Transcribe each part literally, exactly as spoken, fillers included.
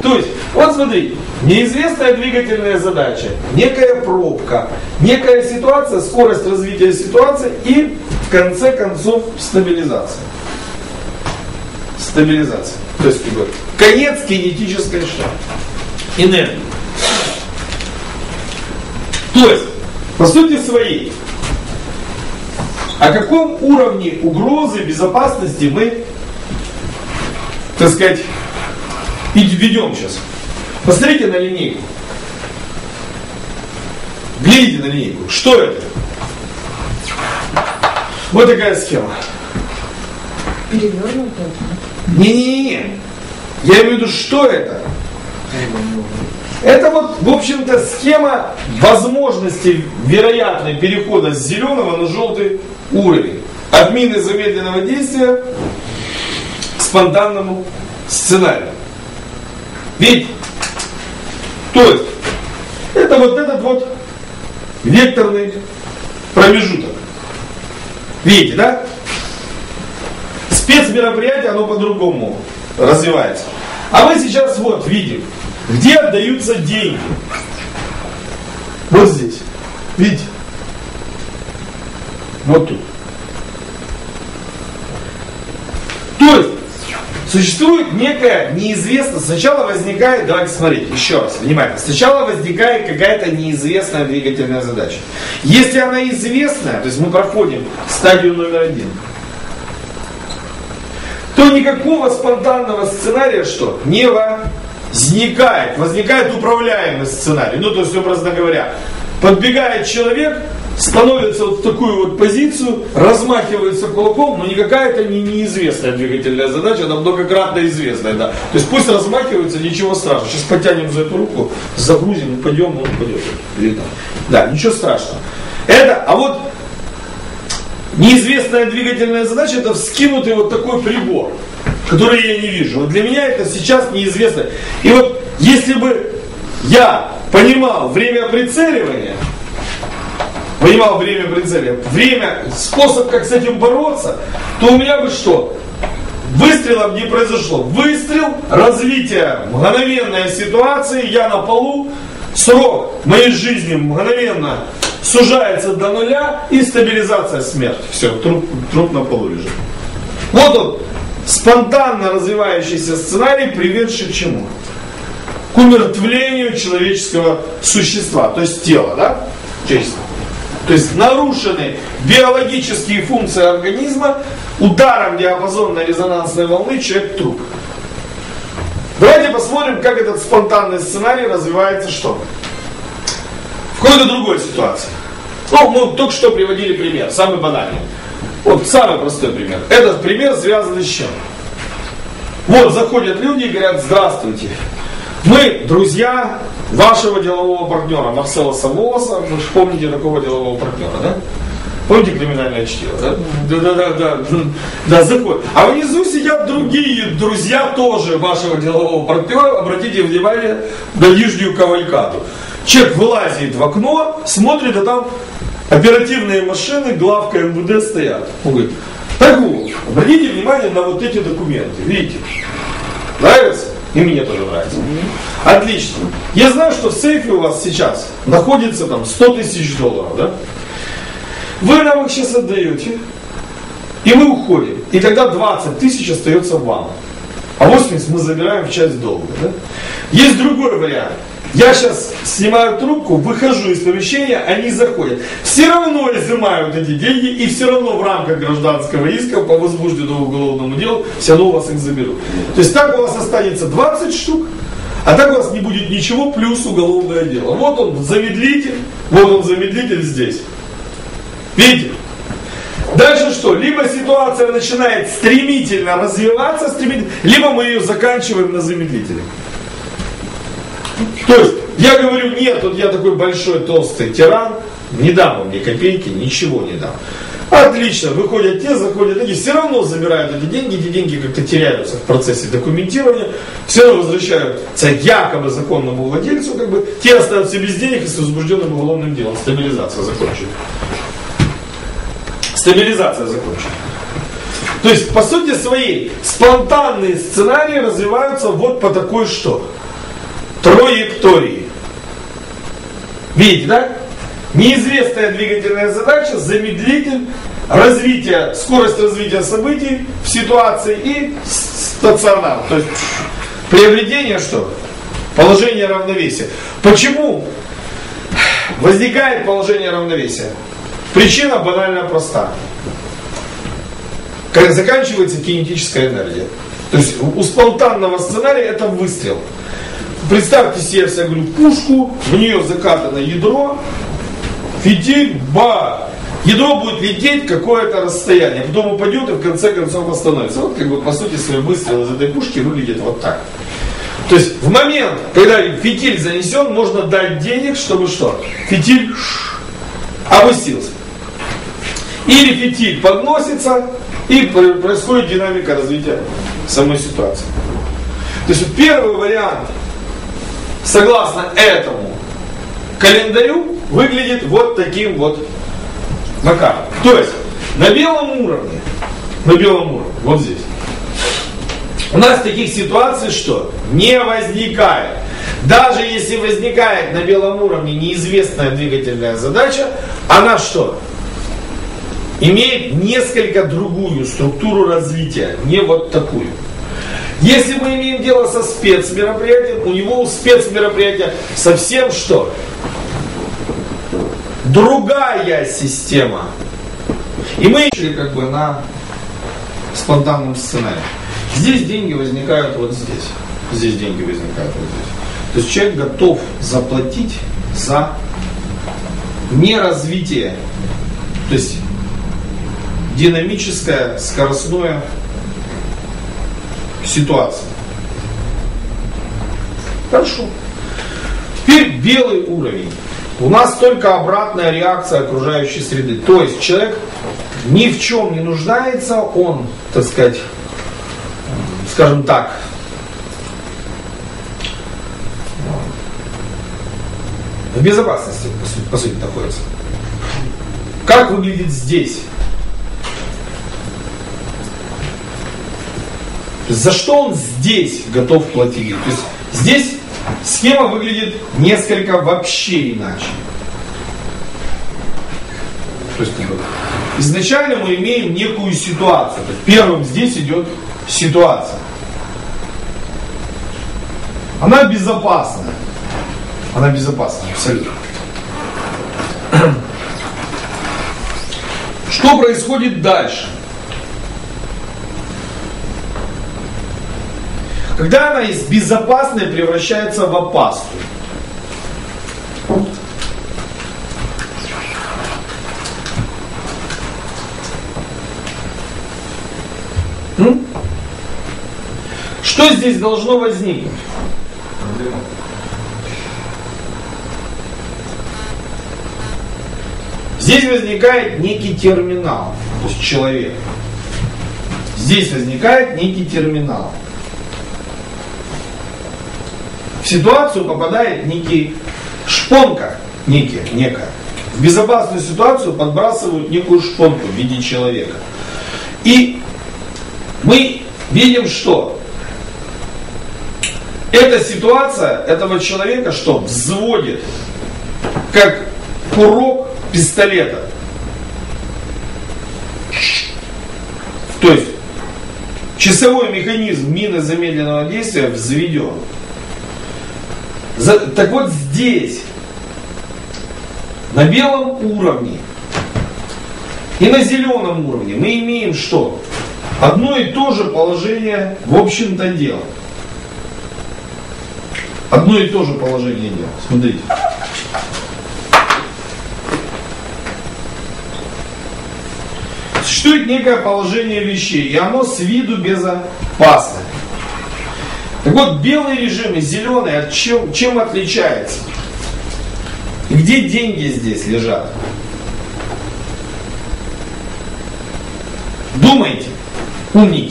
То есть, вот смотри, неизвестная двигательная задача, некая пробка, некая ситуация, скорость развития ситуации и, в конце концов, стабилизация. Стабилизация. То есть, как бы, конец кинетической что? Энергии. То есть, по сути своей, о каком уровне угрозы безопасности мы, так сказать, ведем сейчас? Посмотрите на линейку. Глядите на линейку. Что это? Вот такая схема. Перевернутая? Не-не-не. Я имею в виду, что это? Это вот, в общем-то, схема возможности вероятной перехода с зеленого на желтый уровень. От мины замедленного действия к спонтанному сценарию. Видите? То есть, это вот этот вот векторный промежуток. Видите, да? Спецмероприятие, оно по-другому развивается. А мы сейчас вот видим, где отдаются деньги. Вот здесь. Видите? Вот тут. То есть, существует некая неизвестность. Сначала возникает, давайте смотрите, еще раз, внимательно. Сначала возникает какая-то неизвестная двигательная задача. Если она известная, то есть мы проходим стадию номер один, то никакого спонтанного сценария что? Не возникает. Возникает управляемый сценарий. Ну, то есть, образно говоря, подбегает человек, становится вот в такую вот позицию, размахивается кулаком, но никакая это не неизвестная двигательная задача, она многократно известная. Да. То есть пусть размахивается, ничего страшного. Сейчас потянем за эту руку, загрузим, упадем, он упадет. Видно? Да, ничего страшного. Это, а вот неизвестная двигательная задача, это вскинутый вот такой прибор, который я не вижу. Вот для меня это сейчас неизвестно. И вот если бы я понимал время прицеливания, понимал время прицеливания, время, способ, как с этим бороться, то у меня бы что? Выстрелом не произошло. Выстрел, развитие, мгновенная ситуация, я на полу, срок моей жизни мгновенно сужается до нуля и стабилизация смерти. Все, труп, труп на полу лежит. Вот он, спонтанно развивающийся сценарий, приведший к чему? К умертвлению человеческого существа, то есть тела, да? Честно. То есть нарушены биологические функции организма, ударом диапазонной резонансной волны человек труп. Давайте посмотрим, как этот спонтанный сценарий развивается что? В какой-то другой ситуации. Ну, мы только что приводили пример, самый банальный. Вот самый простой пример. Этот пример связан с чем? Вот заходят люди и говорят: здравствуйте. Мы друзья вашего делового партнера Марселоса Волоса. Вы же помните такого делового партнера, да? Помните криминальное чтиво, да? Да, да, да, да, да, да, заходят. А внизу сидят другие друзья тоже вашего делового партнера. Обратите внимание на нижнюю кавалькаду. Человек вылазит в окно, смотрит, а там оперативные машины, главка эм вэ дэ стоят. Он говорит: так вот, обратите внимание на вот эти документы. Видите? Нравится? И мне тоже нравится. Отлично. Я знаю, что в сейфе у вас сейчас находится там сто тысяч долларов, да? Вы нам их сейчас отдаете, и мы уходим. И тогда двадцать тысяч остается вам. А восемьдесят мы забираем в часть долга, да? Есть другой вариант. Я сейчас снимаю трубку, выхожу из помещения, они заходят. Все равно изымают эти деньги, и все равно в рамках гражданского иска по возбужденному уголовному делу все равно у вас их заберут. То есть так у вас останется двадцать штук, а так у вас не будет ничего, плюс уголовное дело. Вот он замедлитель, вот он замедлитель здесь. Видите? Дальше что? Либо ситуация начинает стремительно развиваться, стремительно, либо мы ее заканчиваем на замедлителе. То есть, я говорю: нет, вот я такой большой толстый тиран, не дам вам ни копейки, ничего не дам. Отлично, выходят те, заходят эти, все равно забирают эти деньги, эти деньги как-то теряются в процессе документирования, все равно возвращаются якобы законному владельцу, как бы, те остаются без денег и с возбужденным уголовным делом. Стабилизация закончена. Стабилизация закончена. То есть, по сути своей, спонтанные сценарии развиваются вот по такой что? траектории. Видите, да? Неизвестная двигательная задача, замедлитель, развитие, скорость развития событий в ситуации и стационар. То есть приобретение что? Положение равновесия. Почему возникает положение равновесия? Причина банально проста. Когда заканчивается кинетическая энергия. То есть у спонтанного сценария это выстрел. Представьте себе, я говорю, пушку, в нее закатано ядро, фитиль, ба! Ядро будет лететь какое-то расстояние, потом упадет и в конце концов остановится. Вот как бы по сути свой выстрел из этой пушки выглядит вот так. То есть в момент, когда фитиль занесен, можно дать денег, чтобы что? Фитиль опустился. Или фитиль подносится, и происходит динамика развития самой ситуации. То есть первый вариант, согласно этому календарю, выглядит вот таким вот макаром. То есть на белом уровне, на белом уровне, вот здесь, у нас таких ситуаций что? Не возникает. Даже если возникает на белом уровне неизвестная двигательная задача, она что? Имеет несколько другую структуру развития, не вот такую. Если мы имеем дело со спецмероприятием, у него у спецмероприятия совсем что? Другая система. И мы ищем как бы на спонтанном сценарии. Здесь деньги возникают вот здесь. Здесь деньги возникают вот здесь. То есть человек готов заплатить за неразвитие. То есть динамическое, скоростное ситуация. Хорошо. Теперь белый уровень. У нас только обратная реакция окружающей среды. То есть человек ни в чем не нуждается, он, так сказать, скажем так, в безопасности, по сути, по сути находится. Как выглядит здесь? За что он здесь готов платить? То есть здесь схема выглядит несколько вообще иначе. То есть изначально мы имеем некую ситуацию. То есть первым здесь идет ситуация. Она безопасная. Она безопасная, абсолютно. Что происходит дальше? Когда она из безопасной превращается в опасную. М? Что здесь должно возникнуть? Здесь возникает некий терминал, то есть человек. Здесь возникает некий терминал. В ситуацию попадает некий шпонка, некий, некая. В безопасную ситуацию подбрасывают некую шпонку в виде человека. И мы видим, что эта ситуация этого человека что? Взводит, как курок пистолета. То есть часовой механизм мины замедленного действия взведен. За, так вот здесь, на белом уровне и на зеленом уровне мы имеем что? Одно и то же положение в общем-то дела. Одно и то же положение дела. Смотрите. Существует некое положение вещей, и оно с виду безопасное. Так вот, белый режим и зеленый от чем, чем отличается? И где деньги здесь лежат? Думайте, умники.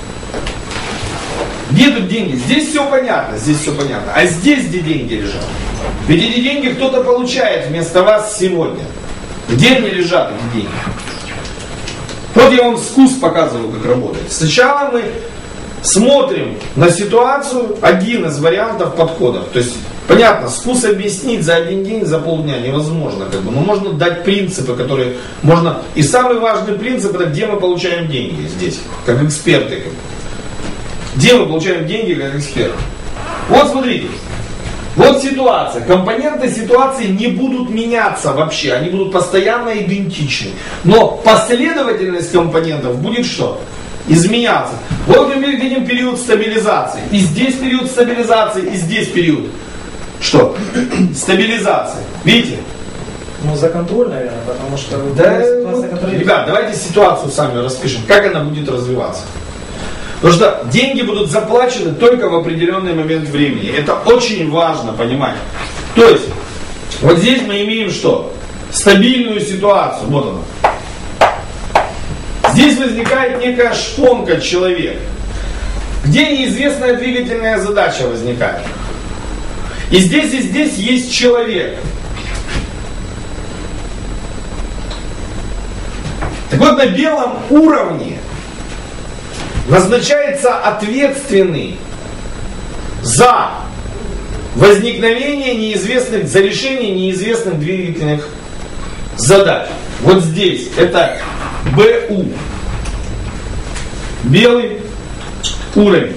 Где тут деньги? Здесь все понятно, здесь все понятно. А здесь где деньги лежат? Ведь эти деньги кто-то получает вместо вас сегодня. Где они лежат, эти деньги? Вот я вам вкус показываю, как работает. Сначала мы смотрим на ситуацию, один из вариантов подходов. То есть, понятно, вкус объяснить за один день, за полдня невозможно. Как бы, но можно дать принципы, которые можно... И самый важный принцип, это где мы получаем деньги здесь, как эксперты. Как бы. Где мы получаем деньги, как эксперты. Вот смотрите. Вот ситуация. Компоненты ситуации не будут меняться вообще. Они будут постоянно идентичны. Но последовательность компонентов будет что? Изменяться. Вот мы видим период стабилизации. И здесь период стабилизации, и здесь период. Что? Стабилизации. Видите? Ну, за контроль, наверное, потому что... Да, ну, ребят, давайте ситуацию сами распишем. Как она будет развиваться. Потому что деньги будут заплачены только в определенный момент времени. Это очень важно понимать. То есть, вот здесь мы имеем что? Стабильную ситуацию. Вот она. Здесь возникает некая шпонка человека, где неизвестная двигательная задача возникает. И здесь, и здесь есть человек. Так вот, на белом уровне назначается ответственный за возникновение неизвестных, за решение неизвестных двигательных задач. Вот здесь это БУ. Белый уровень.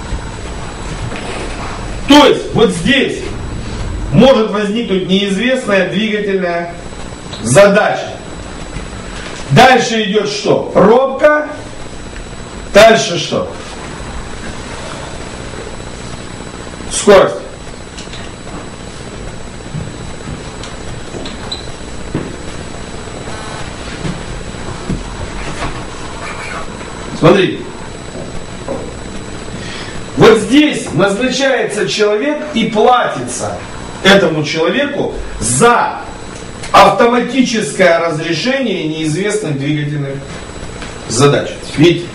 То есть вот здесь может возникнуть неизвестная двигательная задача. Дальше идет что? Пробка. Дальше что? Скорость. Смотрите. Вот здесь назначается человек и платится этому человеку за автоматическое разрешение неизвестных двигательных задач. Видите?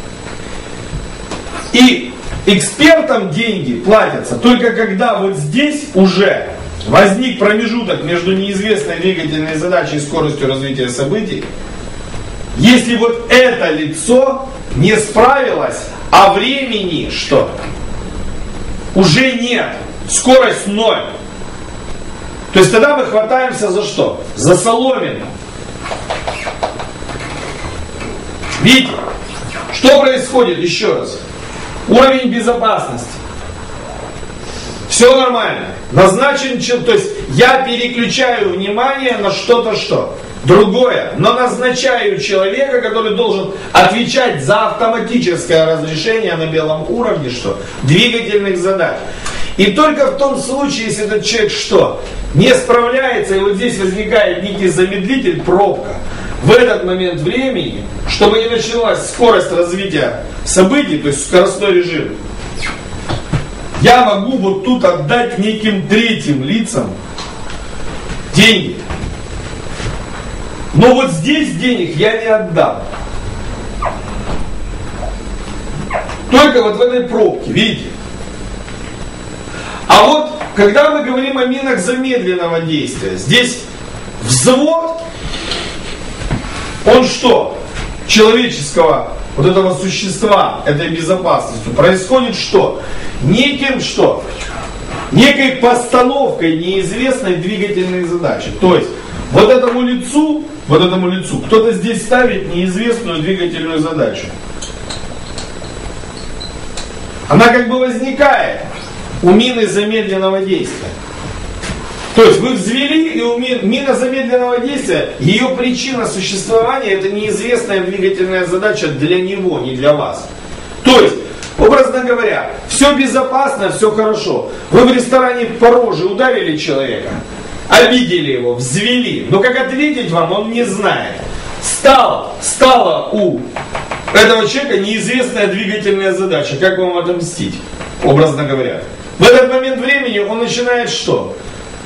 И экспертам деньги платятся только когда вот здесь уже возник промежуток между неизвестной двигательной задачей и скоростью развития событий. Если вот это лицо не справилось, а времени что? Уже нет. Скорость ноль. То есть тогда мы хватаемся за что? За соломину. Видите? Что происходит? Еще раз. Уровень безопасности. Все нормально. Назначен, то есть я переключаю внимание на что-то что? Другое. Но назначаю человека, который должен отвечать за автоматическое разрешение на белом уровне что? Двигательных задач. И только в том случае, если этот человек что? Не справляется, и вот здесь возникает некий замедлитель, пробка. В этот момент времени, чтобы не началась скорость развития событий, то есть скоростной режим, я могу вот тут отдать неким третьим лицам деньги. Но вот здесь денег я не отдам. Только вот в этой пробке, видите? А вот, когда мы говорим о минах замедленного действия, здесь взвод, он что? Человеческого вот этого существа, этой безопасностью, происходит что? Неким что? Некой постановкой неизвестной двигательной задачи. То есть, вот этому лицу, вот этому лицу, кто-то здесь ставит неизвестную двигательную задачу. Она как бы возникает у мины замедленного действия. То есть вы взвели, и у мина замедленного действия, ее причина существования, это неизвестная двигательная задача для него, не для вас. То есть, образно говоря, все безопасно, все хорошо. Вы в ресторане по роже ударили человека, обидели его, взвели. Но как ответить вам, он не знает. Стало, стала у этого человека неизвестная двигательная задача. Как вам отомстить, образно говоря. В этот момент времени он начинает что?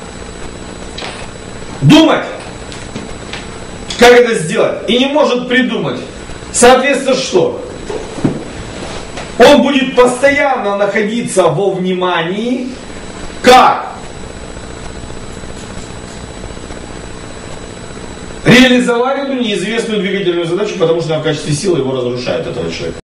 Думать, как это сделать, и не может придумать. Соответственно, что? Он будет постоянно находиться во внимании, как реализовать эту неизвестную двигательную задачу, потому что в качестве силы его разрушает этого человека.